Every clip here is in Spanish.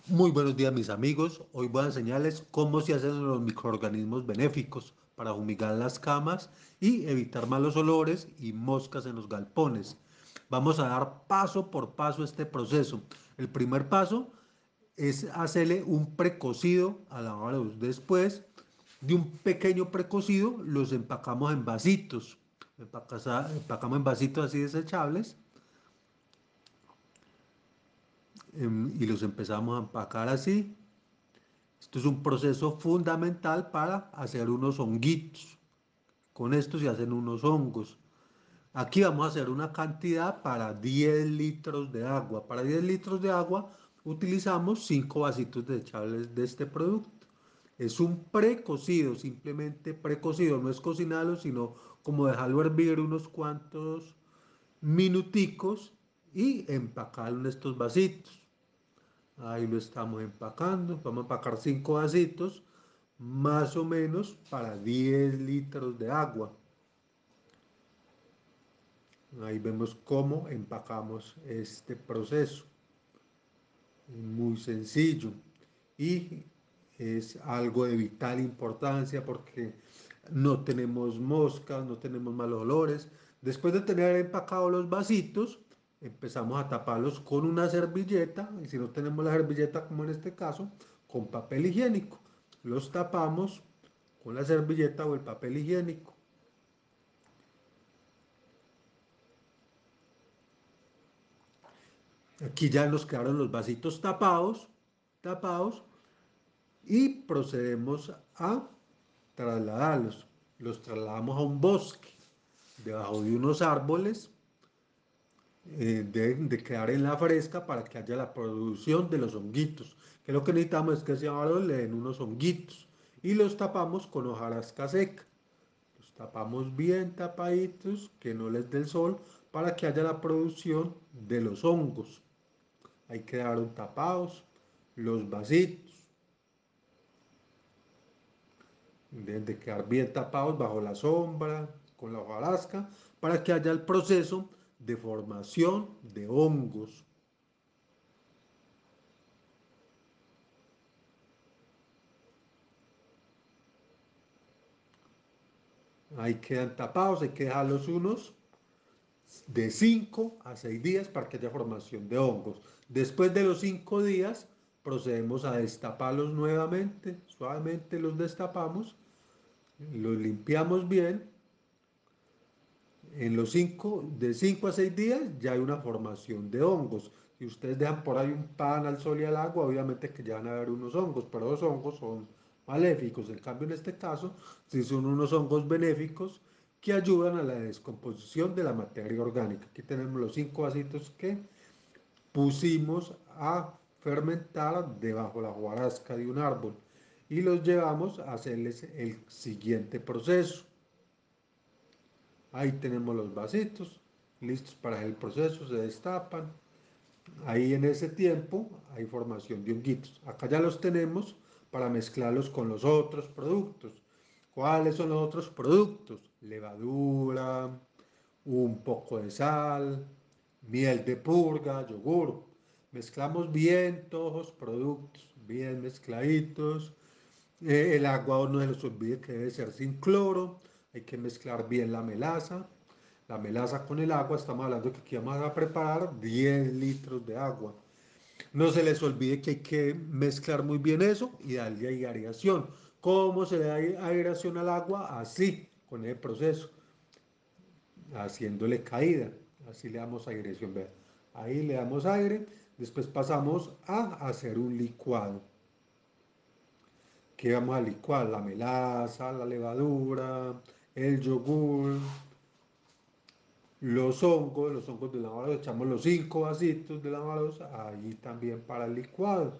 Muy buenos días mis amigos, hoy voy a enseñarles cómo se hacen los microorganismos benéficos para fumigar las camas y evitar malos olores y moscas en los galpones. Vamos a dar paso por paso este proceso. El primer paso es hacerle un precocido a la luz. Después de un pequeño precocido los empacamos en vasitos. Empacamos en vasitos así desechables y los empezamos a empacar así. Esto es un proceso fundamental para hacer unos honguitos. Con esto se hacen unos hongos. Aquí vamos a hacer una cantidad para 10 litros de agua. Para 10 litros de agua utilizamos 5 vasitos desechables de este producto. Es un precocido, simplemente precocido, no es cocinarlo, sino como dejarlo hervir unos cuantos minuticos y empacarlo en estos vasitos. Ahí lo estamos empacando. Vamos a empacar 5 vasitos, más o menos para 10 litros de agua. Ahí vemos cómo empacamos este proceso. Muy sencillo. Y es algo de vital importancia porque no tenemos moscas, no tenemos malos olores. Después de tener empacados los vasitos, empezamos a taparlos con una servilleta, y si no tenemos la servilleta, como en este caso, con papel higiénico. Los tapamos con la servilleta o el papel higiénico. Aquí ya nos quedaron los vasitos tapados, y procedemos a trasladarlos. Los trasladamos a un bosque, debajo de unos árboles. Deben de quedar en la fresca para que haya la producción de los honguitos. Que lo que necesitamos es que ese árbol le den unos honguitos y los tapamos con hojarasca seca. Los tapamos bien tapaditos, que no les dé el sol, para que haya la producción de los hongos. Ahí quedaron tapados los vasitos. Deben de quedar bien tapados bajo la sombra, con la hojarasca, para que haya el proceso de formación de hongos. Ahí quedan tapados, hay que dejarlos unos de 5 a 6 días para que haya formación de hongos. Después de los 5 días, procedemos a destaparlos nuevamente, suavemente los destapamos, los limpiamos bien. En los 5, de 5 a 6 días ya hay una formación de hongos. Si ustedes dejan por ahí un pan al sol y al agua, obviamente que ya van a haber unos hongos, pero los hongos son maléficos. En cambio, en este caso, sí son unos hongos benéficos que ayudan a la descomposición de la materia orgánica. Aquí tenemos los 5 vasitos que pusimos a fermentar debajo de la hojarasca de un árbol y los llevamos a hacerles el siguiente proceso. Ahí tenemos los vasitos listos para el proceso, se destapan. Ahí en ese tiempo hay formación de honguitos. Acá ya los tenemos para mezclarlos con los otros productos. ¿Cuáles son los otros productos? Levadura, un poco de sal, miel de purga, yogur. Mezclamos bien todos los productos, bien mezcladitos. El agua no se les olvide que debe ser sin cloro. Hay que mezclar bien la melaza. La melaza con el agua, estamos hablando que aquí vamos a preparar 10 litros de agua. No se les olvide que hay que mezclar muy bien eso y darle aireación. ¿Cómo se le da aireación al agua? Así, con el proceso, haciéndole caída. Así le damos aireación. Vean. Ahí le damos aire. Después pasamos a hacer un licuado. Que vamos a licuar la melaza, la levadura, el yogur, los hongos de lavados, echamos los 5 vasitos de lavados ahí también para el licuado.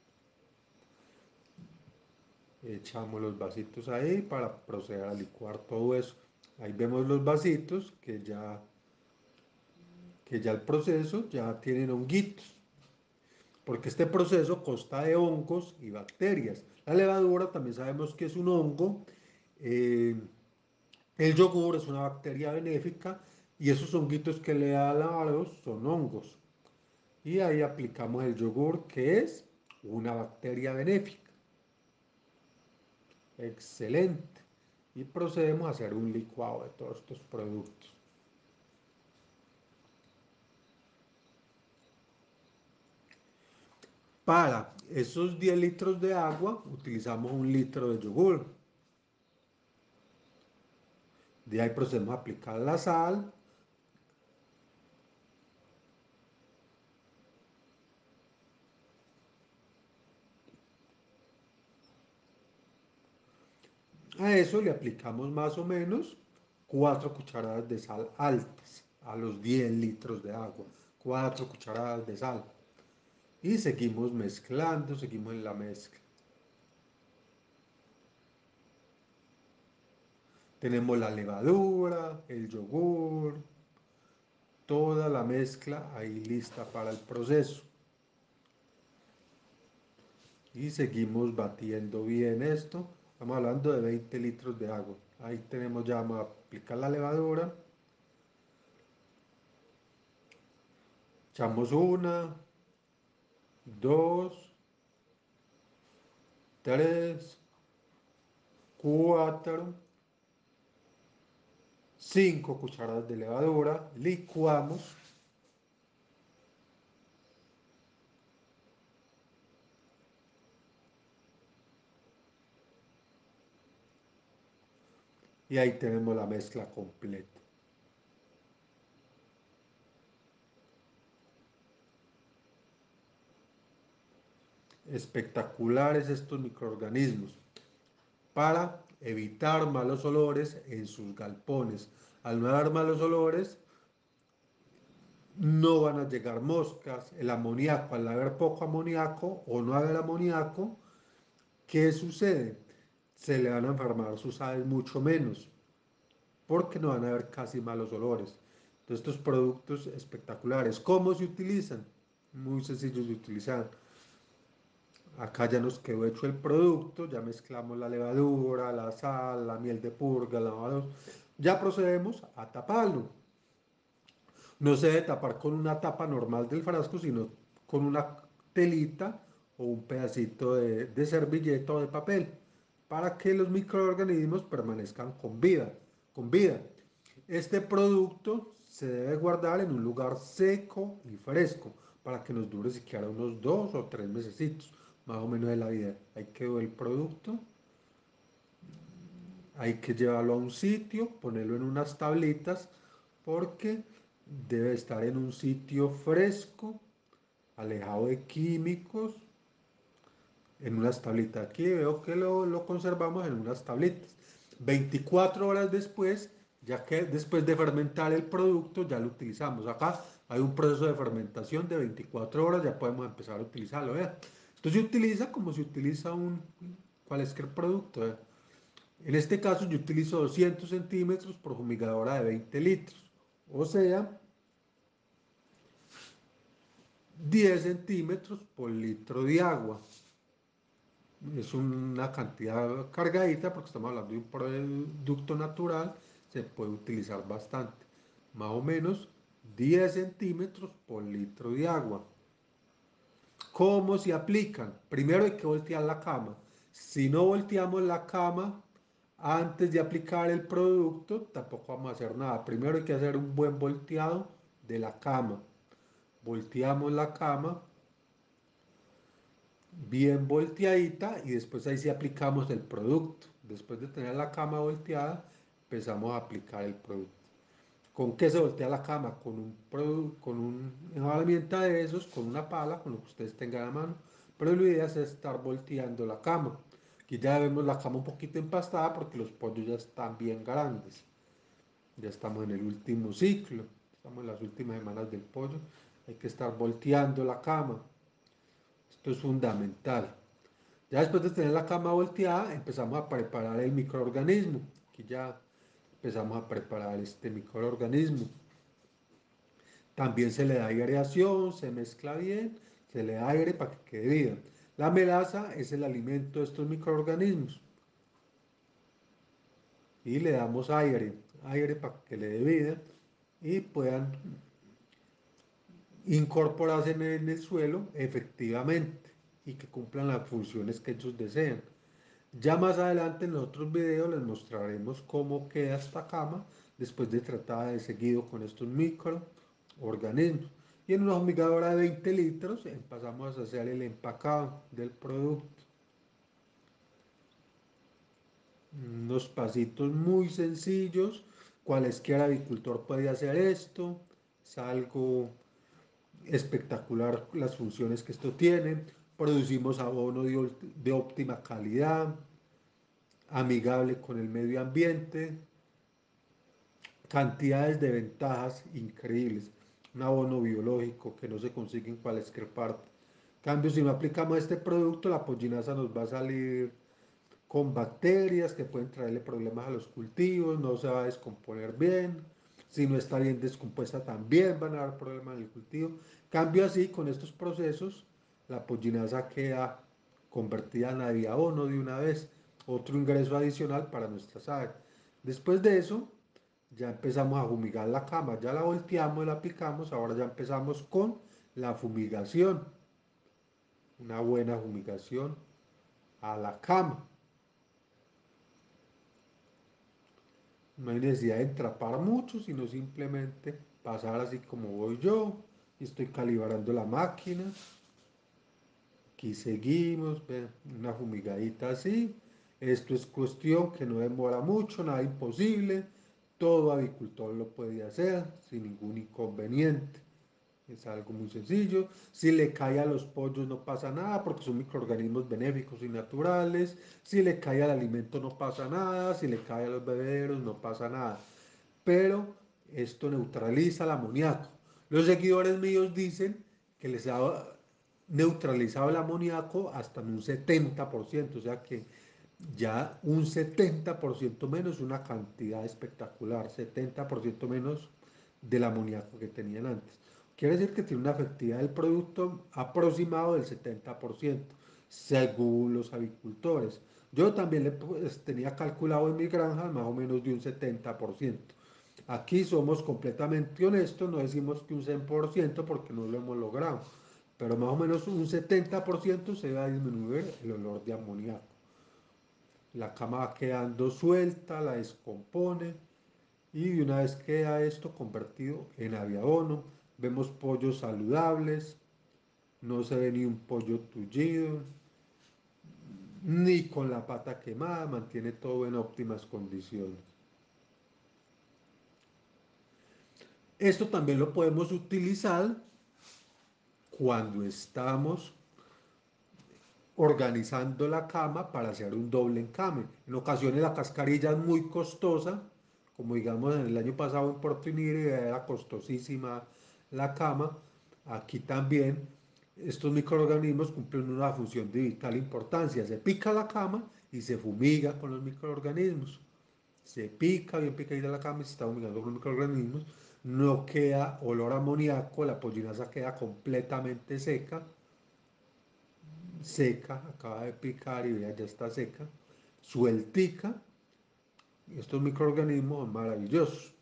Echamos los vasitos ahí para proceder a licuar todo eso. Ahí vemos los vasitos que ya el proceso ya tienen honguitos, porque este proceso consta de hongos y bacterias. La levadura también sabemos que es un hongo. eh, El yogur es una bacteria benéfica y esos honguitos que le da lavados son hongos. Y ahí aplicamos el yogur que es una bacteria benéfica. Excelente. Y procedemos a hacer un licuado de todos estos productos. Para esos 10 litros de agua utilizamos un litro de yogur. De ahí procedemos a aplicar la sal. A eso le aplicamos más o menos 4 cucharadas de sal altas a los 10 litros de agua. 4 cucharadas de sal. Y seguimos mezclando, seguimos en la mezcla. Tenemos la levadura, el yogur, toda la mezcla ahí lista para el proceso. Y seguimos batiendo bien esto. Estamos hablando de 20 litros de agua. Ahí tenemos ya, vamos a aplicar la levadura. Echamos una, dos, tres, cuatro, 5 cucharadas de levadura. Licuamos y ahí tenemos la mezcla completa. Espectaculares estos microorganismos para evitar malos olores en sus galpones. Al no haber malos olores, no van a llegar moscas. El amoníaco, al haber poco amoníaco o no haber amoníaco, ¿qué sucede? Se le van a enfermar sus aves mucho menos, porque no van a haber casi malos olores. Entonces, estos productos espectaculares, ¿cómo se utilizan? Muy sencillos de utilizar. Acá ya nos quedó hecho el producto, ya mezclamos la levadura, la sal, la miel de purga, la lavados. Ya procedemos a taparlo. No se debe tapar con una tapa normal del frasco, sino con una telita o un pedacito de servilleta o de papel, para que los microorganismos permanezcan con vida, con vida. Este producto se debe guardar en un lugar seco y fresco para que nos dure siquiera unos 2 o 3 mesecitos, más o menos de la vida. Ahí quedó el producto. Hay que llevarlo a un sitio, ponerlo en unas tablitas, porque debe estar en un sitio fresco, alejado de químicos, en unas tablitas. Aquí veo que lo conservamos en unas tablitas. 24 horas después, ya que después de fermentar el producto, ya lo utilizamos. Acá hay un proceso de fermentación de 24 horas, ya podemos empezar a utilizarlo. ¿Vea? Esto se utiliza como se utiliza un cualquier producto. ¿Vea? En este caso yo utilizo 200 centímetros por fumigadora de 20 litros, o sea, 10 centímetros por litro de agua. Es una cantidad cargadita porque estamos hablando de un producto natural, se puede utilizar bastante. Más o menos 10 centímetros por litro de agua. ¿Cómo se aplican? Primero hay que voltear la cama. Si no volteamos la cama antes de aplicar el producto, tampoco vamos a hacer nada. Primero hay que hacer un buen volteado de la cama. Volteamos la cama bien volteadita y después ahí sí aplicamos el producto. Después de tener la cama volteada, empezamos a aplicar el producto. ¿Con qué se voltea la cama? Con una herramienta de esos, con una pala, con lo que ustedes tengan a mano. Pero la idea es estar volteando la cama. Aquí ya vemos la cama un poquito empastada porque los pollos ya están bien grandes. Ya estamos en el último ciclo. Estamos en las últimas semanas del pollo. Hay que estar volteando la cama. Esto es fundamental. Ya después de tener la cama volteada, empezamos a preparar el microorganismo. Aquí ya empezamos a preparar este microorganismo. También se le da aireación, se mezcla bien, se le da aire para que quede vida. La melaza es el alimento de estos microorganismos y le damos aire, aire para que le dé vida y puedan incorporarse en el suelo efectivamente. y que cumplan las funciones que ellos desean. Ya más adelante en los otros videos les mostraremos cómo queda esta cama después de tratada de seguido con estos microorganismos. Y en una fumigadora de 20 litros empezamos a hacer el empacado del producto. Unos pasitos muy sencillos, cualesquier avicultor puede hacer esto, es algo espectacular las funciones que esto tiene, producimos abono de óptima calidad, amigable con el medio ambiente, cantidades de ventajas increíbles, un abono biológico que no se consigue en cualquier parte. En cambio, si no aplicamos este producto, la pollinaza nos va a salir con bacterias que pueden traerle problemas a los cultivos, no se va a descomponer bien, si no está bien descompuesta también van a dar problemas en el cultivo. Cambio así, con estos procesos, la pollinaza queda convertida en adiabono de una vez, otro ingreso adicional para nuestras aves. Después de eso, ya empezamos a fumigar la cama, ya la volteamos, la picamos, ahora ya empezamos con la fumigación, una buena fumigación a la cama. No hay necesidad de entrapar mucho, sino simplemente pasar así como voy yo. Y estoy calibrando la máquina. Aquí seguimos, vean, una fumigadita así. Esto es cuestión que no demora mucho, nada imposible. Todo avicultor lo puede hacer sin ningún inconveniente. Es algo muy sencillo. Si le cae a los pollos no pasa nada porque son microorganismos benéficos y naturales. Si le cae al alimento no pasa nada. Si le cae a los bebederos no pasa nada. Pero esto neutraliza el amoníaco. Los seguidores míos dicen que les ha neutralizado el amoníaco hasta en un 70%, o sea que ya un 70% menos, una cantidad espectacular, 70% menos del amoníaco que tenían antes. Quiere decir que tiene una efectividad del producto aproximado del 70%, según los avicultores. Yo también tenía calculado en mi granja más o menos de un 70%. Aquí somos completamente honestos, no decimos que un 100% porque no lo hemos logrado, pero más o menos un 70% se va a disminuir el olor de amoníaco. La cama va quedando suelta, la descompone y de una vez queda esto convertido en aviabono, vemos pollos saludables, no se ve ni un pollo tullido, ni con la pata quemada, mantiene todo en óptimas condiciones. Esto también lo podemos utilizar cuando estamos organizando la cama para hacer un doble encame. En ocasiones la cascarilla es muy costosa, como digamos en el año pasado en Puerto Iniri era costosísima la cama. Aquí también estos microorganismos cumplen una función de vital importancia. Se pica la cama y se fumiga con los microorganismos. Se pica bien picadita la cama y se está fumigando con los microorganismos. No queda olor amoníaco, la pollinaza queda completamente seca seca, acaba de picar y vea, ya está seca, sueltica. Estos microorganismos son maravillosos.